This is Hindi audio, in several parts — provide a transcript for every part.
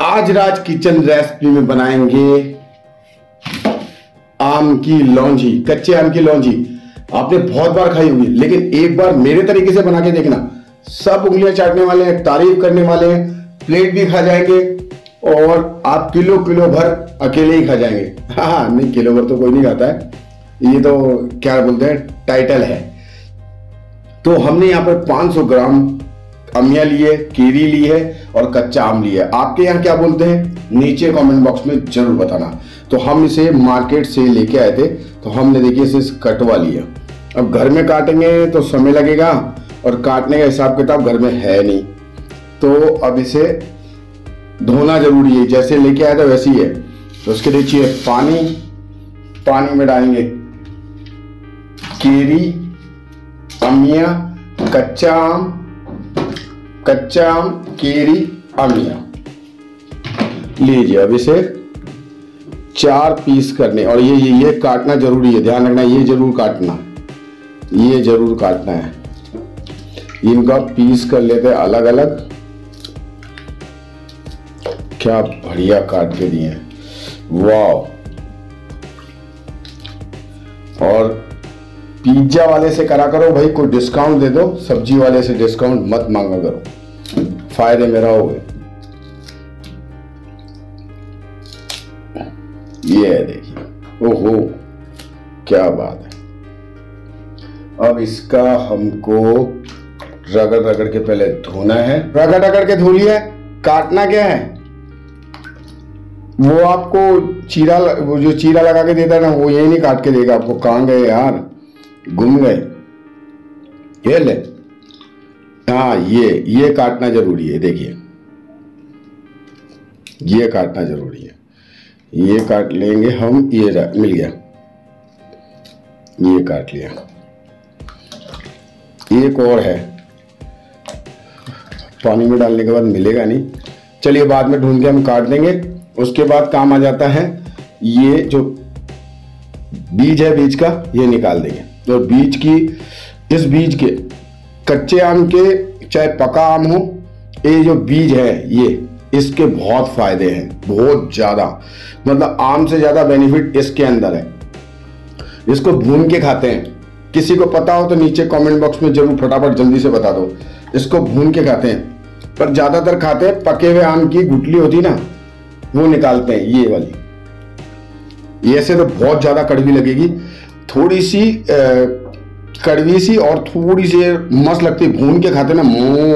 आज राज किचन रेसिपी में बनाएंगे आम की लौंजी, कच्चे आम की लौंजी। आपने बहुत बार खाई होगी, लेकिन एक बार मेरे तरीके से बना के देखना। सब उंगलियां चाटने वाले हैं, तारीफ करने वाले हैं, प्लेट भी खा जाएंगे और आप किलो किलो भर अकेले ही खा जाएंगे। हाँ नहीं, किलो भर तो कोई नहीं खाता है, ये तो क्या बोलते हैं, टाइटल है। तो हमने यहाँ पर 500 ग्राम अमिया ली है, केरी ली है और कच्चा आम लिया है। आपके यहाँ क्या बोलते हैं नीचे कमेंट बॉक्स में जरूर बताना। तो हम इसे मार्केट से लेके आए थे, तो हमने देखिए इसे कटवा लिया। अब घर में काटेंगे तो समय लगेगा और काटने का हिसाब किताब घर में है नहीं, तो अब इसे धोना जरूरी है। जैसे लेके आया था वैसे ही है। तो उसके लिए चाहिए पानी, पानी में डालेंगे केरी, अमिया, कच्चा आम, केरी, अमिया लीजिए। अब इसे 4 पीस करने, और ये काटना जरूरी है, ध्यान रखना, ये जरूर काटना है। इनका पीस कर लेते हैं अलग अलग। क्या बढ़िया काट के दिए हैं, वाह। और पिज्जा वाले से करा करो भाई, कोई डिस्काउंट दे दो, सब्जी वाले से डिस्काउंट मत मांगा करो, फायदे में रहोगे। ये है देखिए, ओहो क्या बात है। अब इसका हमको रगड़ रगड़ के पहले धोना है। रगड़ रगड़ के धो लिया। काटना क्या है, वो आपको वो जो चीरा लगा के देता है ना, वो यही नहीं काट के देगा आपको। कहां गए यार, गुम गए। ये ले, हाँ ये काटना जरूरी है। देखिए ये काटना जरूरी है, ये काट लेंगे हम। ये मिल गया, ये काट लिया। एक और है, पानी में डालने के बाद मिलेगा नहीं, चलिए बाद में ढूंढ के हम काट देंगे। उसके बाद काम आ जाता है ये जो बीज है, बीज का ये निकाल देंगे। तो इस बीज के, कच्चे आम के चाहे पका आम हो, ये जो बीज है ये, इसके बहुत फायदे हैं, बहुत ज्यादा। मतलब आम से ज्यादा बेनिफिट इसके अंदर है। इसको भून के खाते हैं। किसी को पता हो तो नीचे कमेंट बॉक्स में जरूर फटाफट जल्दी से बता दो। इसको भून के खाते हैं, पर ज्यादातर खाते हैं पके हुए आम की गुठली होती ना, वो निकालते हैं, ये वाली। ये से तो बहुत ज्यादा कड़वी लगेगी, थोड़ी सी कड़वी सी और थोड़ी सी मस्त लगती। भून के खाते ना,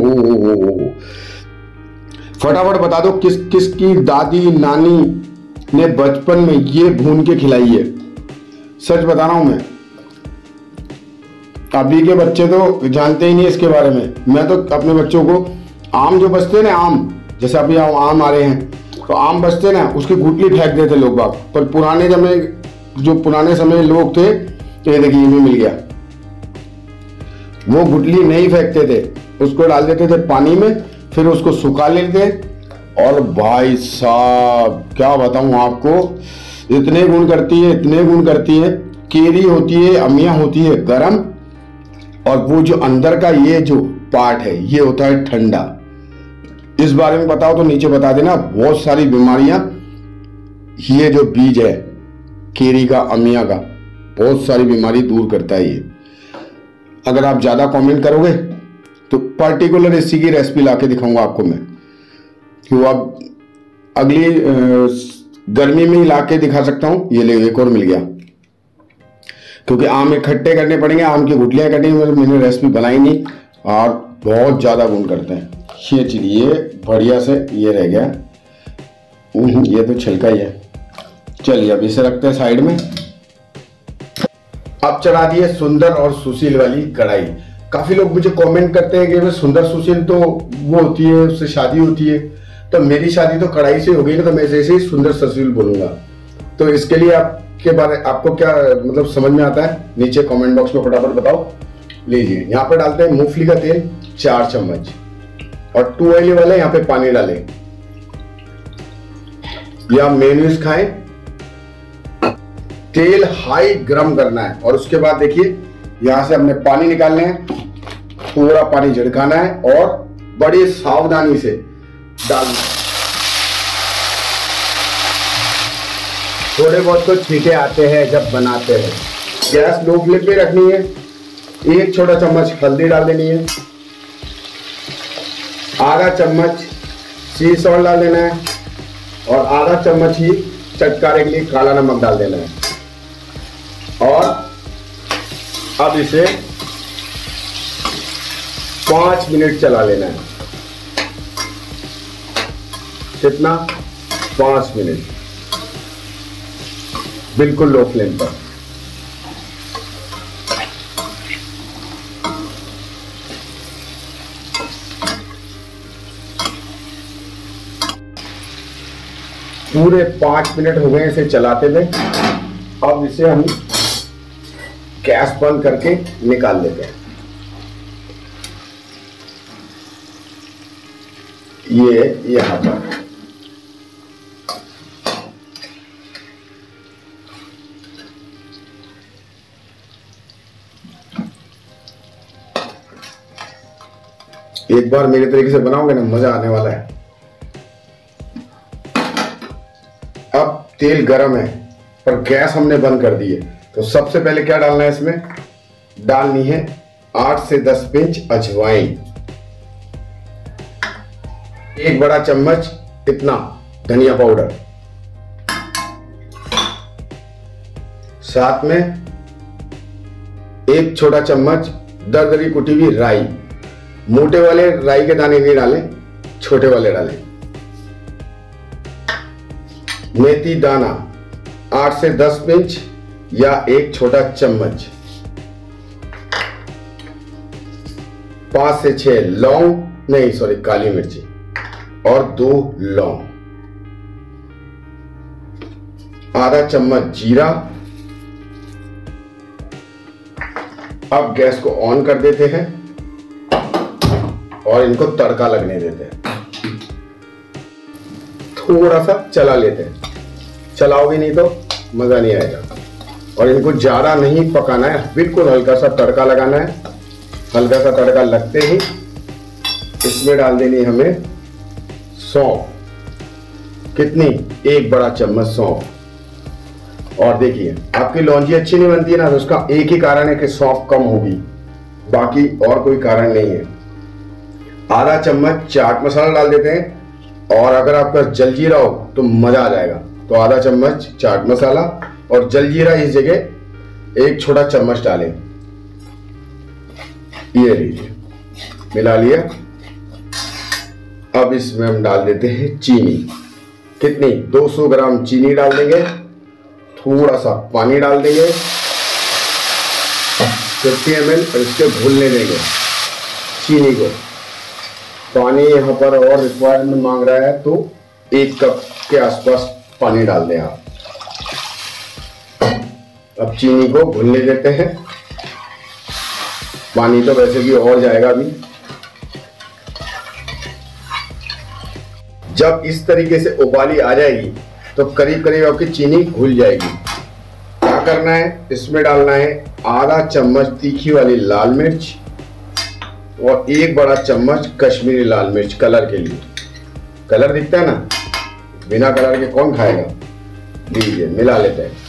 फटाफट बता दो किस किस की दादी नानी ने बचपन में ये भून के खिलाई है। सच बता रहा हूं मैं, अभी के बच्चे तो जानते ही नहीं इसके बारे में। मैं तो अपने बच्चों को आम जो बचते ना, आम जैसे अभी आम आ रहे हैं, तो आम बचते ना, उसकी गुठली फेंक देते लोग बाग। पर पुराने समय लोग थे, तो ये देखिए ये भी मिल गया। वो गुठली नहीं फेंकते थे, उसको डाल देते थे पानी में, फिर उसको सुखा लेते। और भाई साहब क्या बताऊं आपको, इतने गुण करती है। केरी होती है, अमिया होती है गरम, और वो जो अंदर का ये जो पार्ट है ये होता है ठंडा। इस बारे में बताओ तो नीचे बता देना। बहुत सारी बीमारियां ये जो बीज है केरी का, अमिया का, बहुत सारी बीमारी दूर करता है ये। अगर आप ज्यादा कमेंट करोगे तो पर्टिकुलर इसी की रेसिपी लाके दिखाऊंगा आपको मैं, कि वो आप अगली गर्मी में ही लाके दिखा सकता हूं। ये ले, एक और मिल गया, क्योंकि आम इकट्ठे करने पड़ेंगे, आम की गुठलियां कटेंगी। मैंने रेसिपी बनाई नहीं, और बहुत ज्यादा गुण करते हैं ये चीज। ये बढ़िया से ये रह गया, ये तो छिलका ही है। चलिए अब इसे रखते हैं साइड में। अब चढ़ा दिए सुंदर और सुशील वाली कढ़ाई। काफी लोग मुझे कमेंट करते हैं कि सुंदर सुशील तो वो होती है, उससे शादी होती है। तो मेरी शादी तो कढ़ाई से हो गई ना, तो मैं ऐसे ही सुंदर सुशील बोलूंगा। तो इसके लिए आपको क्या मतलब समझ में आता है, नीचे कमेंट बॉक्स में फटाफट बताओ। लीजिए, यहाँ पे डालते हैं मूंगफली का तेल 4 चम्मच, और 2 ऑयल वाले यहाँ पे पानी डालें, या मेन्यूज खाएं। तेल हाई गरम करना है, और उसके बाद देखिए यहां से हमने पानी निकालने हैं, पूरा पानी झड़काना है और बड़ी सावधानी से डालना है। थोड़े बहुत तो छींटे आते हैं जब बनाते हैं। गैस लो फ्लेम पे रखनी है। एक छोटा चम्मच हल्दी डाल देनी है, आधा चम्मच सी सॉल्ट डाल देना है और आधा चम्मच ही चटकारे के लिए काला नमक डाल देना है। और अब इसे 5 मिनट चला लेना है। कितना? 5 मिनट, बिल्कुल लो फ्लेम पर। पूरे 5 मिनट हो गए इसे चलाते हुए। अब इसे हम गैस बंद करके निकाल लेते हैं। ये यहां पर एक बार मेरे तरीके से बनाओगे ना, मजा आने वाला है। अब तेल गरम है पर गैस हमने बंद कर दी है, तो सबसे पहले क्या डालना है इसमें? डालनी है 8 से 10 पिंच अजवाइन, 1 बड़ा चम्मच इतना धनिया पाउडर, साथ में 1 छोटा चम्मच दरदरी कुटी हुई राई। मोटे वाले राई के दाने नहीं डालें, छोटे वाले डालें। मेथी दाना 8 से 10 पिंच या 1 छोटा चम्मच, 5 से 6 लौंग, नहीं सॉरी काली मिर्ची और 2 लौंग, आधा चम्मच जीरा। अब गैस को ऑन कर देते हैं और इनको तड़का लगने देते हैं। थोड़ा सा चला लेते हैं, चलाओगे नहीं तो मजा नहीं आएगा। और इनको ज्यादा नहीं पकाना है, बिल्कुल हल्का सा तड़का लगाना है। हल्का सा तड़का लगते ही इसमें डाल देनी हमें सौंफ। कितनी? 1 बड़ा चम्मच सौंफ। और देखिए आपकी लौंजी अच्छी नहीं बनती है ना, तो उसका एक ही कारण है कि सौंफ कम होगी, बाकी और कोई कारण नहीं है। आधा चम्मच चाट मसाला डाल देते हैं, और अगर आपका जलजीरा हो तो मजा आ जाएगा। तो आधा चम्मच चाट मसाला और जलजीरा इस जगह 1 छोटा चम्मच डालें। ये लीजिए, मिला लिया। अब इसमें हम डाल देते हैं चीनी। कितनी? 200 ग्राम चीनी डाल देंगे। थोड़ा सा पानी डाल देंगे 50 ml और इसके घुलने देंगे चीनी को। पानी यहाँ पर और रिक्वायरमेंट मांग रहा है तो 1 कप के आसपास पानी डाल दें आप। अब चीनी को घुलने देते हैं। पानी तो वैसे भी और जाएगा अभी। जब इस तरीके से उबाली आ जाएगी तो करीब करीब आपकी चीनी घुल जाएगी। क्या करना है? इसमें डालना है आधा चम्मच तीखी वाली लाल मिर्च और 1 बड़ा चम्मच कश्मीरी लाल मिर्च, कलर के लिए। कलर दिखता है ना, बिना कलर के कौन खाएगा। लीजिए, मिला लेते हैं।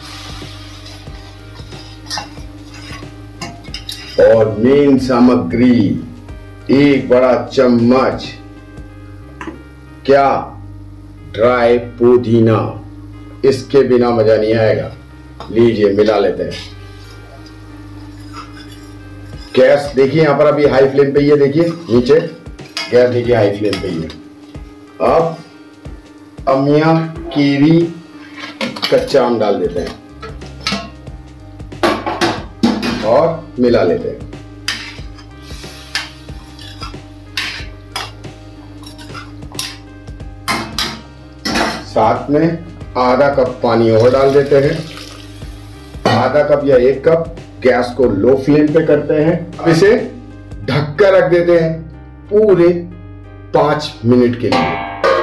और मेन सामग्री 1 बड़ा चम्मच क्या? ड्राई पुदीना। इसके बिना मजा नहीं आएगा। लीजिए, मिला लेते हैं। गैस देखिए यहाँ पर अभी हाई फ्लेम पे ही है। देखिए नीचे गैस देखिए हाई फ्लेम पे ही है। अब अमिया कीवी कच्चा आम डाल देते हैं और मिला लेते हैं। साथ में आधा कप पानी और डाल देते हैं। आधा कप या 1 कप। गैस को लो फ्लेम पे करते हैं। अब इसे ढक कर रख देते हैं पूरे 5 मिनट के लिए।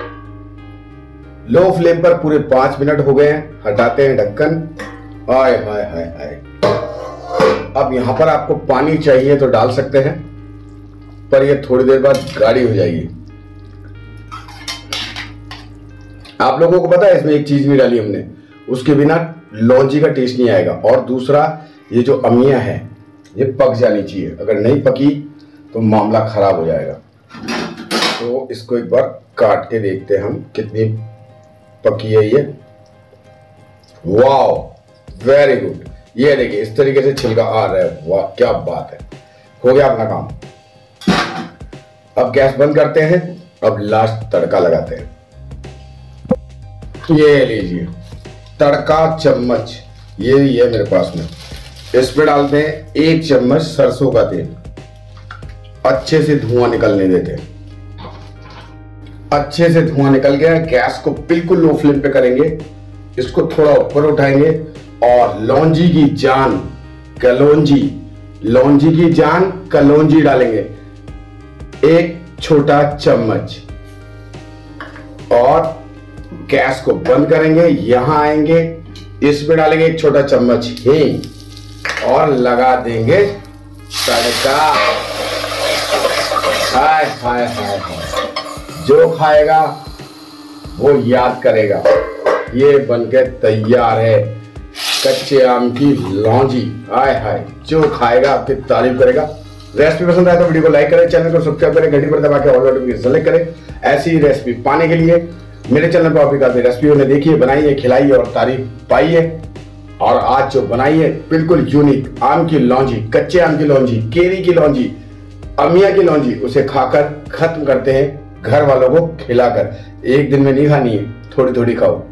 लो फ्लेम पर पूरे 5 मिनट हो गए हैं। हटाते हैं ढक्कन। हाय हाय हाय हाय। अब यहां पर आपको पानी चाहिए तो डाल सकते हैं, पर यह थोड़ी देर बाद गाढ़ी हो जाएगी। आप लोगों को पता है इसमें एक चीज भी डाली हमने, उसके बिना लौंजी का टेस्ट नहीं आएगा। और दूसरा, ये जो अमिया है ये पक जानी चाहिए, अगर नहीं पकी तो मामला खराब हो जाएगा। तो इसको एक बार काट के देखते हैं हम कितनी पकी है ये। Wow, very good. ये देखिए इस तरीके से छिलका आ रहा है, वाह क्या बात है। हो गया अपना काम। अब गैस बंद करते हैं। अब लास्ट तड़का लगाते हैं। ये लीजिए तड़का चम्मच, ये मेरे पास में। इसमें डालते हैं 1 चम्मच सरसों का तेल, अच्छे से धुआं निकलने देते हैं। अच्छे से धुआं निकल गया, गैस को बिल्कुल लो फ्लेम पे करेंगे, इसको थोड़ा ऊपर उठाएंगे और लौंजी की जान कलौंजी डालेंगे 1 छोटा चम्मच, और गैस को बंद करेंगे। यहां आएंगे, इसमें डालेंगे 1 छोटा चम्मच हींग और लगा देंगे तड़का। हाय हाय हाय हाय, जो खाएगा वो याद करेगा। ये बनके तैयार है कच्चे आम की लौंजी। हाय हाय, जो खाएगा आपकी तारीफ करेगा। रेसिपी पसंद आए तो वीडियो को लाइक करें, चैनल को सब्सक्राइब करें, घंटी पर दबा के ऑल नोटिफिकेशन सेलेक्ट करें। ऐसी रेसिपी पाने के लिए मेरे चैनल पर आप रेसिपी उन्हें देखिए, बनाइए, खिलाइए और तारीफ पाइए। और आज जो बनाई है बिल्कुल यूनिक आम की लौंजी, कच्चे आम की लौंजी, केरी की लौंजी, अमिया की लौंजी, उसे खाकर खत्म करते हैं घर वालों को खिलाकर। एक दिन में नहीं खानी है, थोड़ी थोड़ी खाओ।